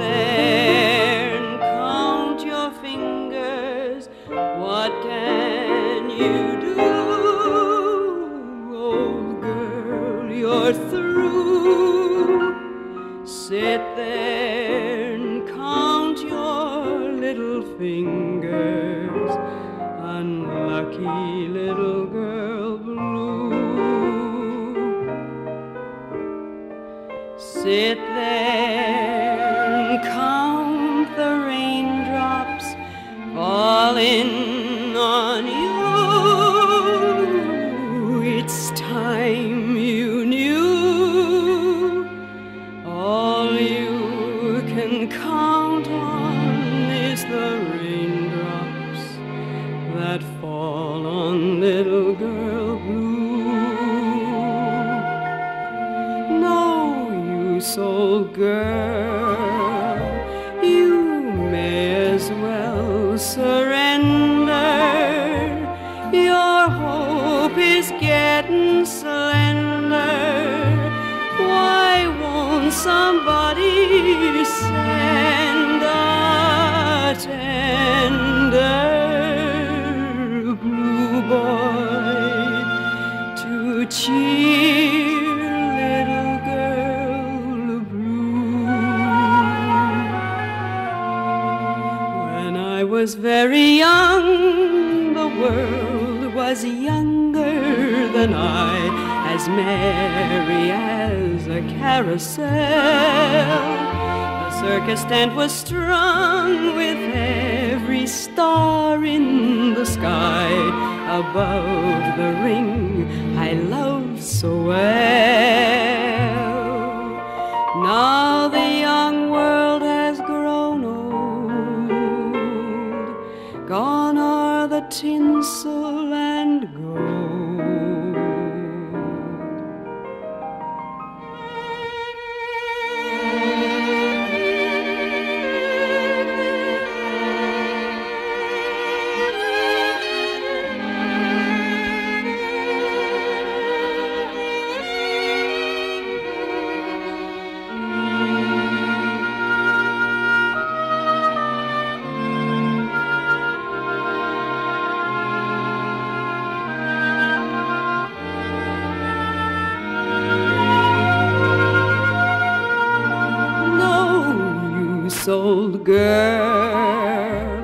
there and count your fingers. What can you do? Old girl, you're through. Sit there and count your little fingers. Unlucky little girl blue. Sit there and count the raindrops falling on you. It's time you knew. All you can count on is the raindrops that fall on little girl blue. No use, old girl, you may as well surrender. Your hope is getting slender. Why won't somebody send a tender blue boy to cheer little girl blue? When I was very young, the world was younger than I, as merry as a carousel. The circus tent was strung with every star in the sky above the ring I loved so well. Now the young world has grown old. Gone are the tinsel and gold. Old girl,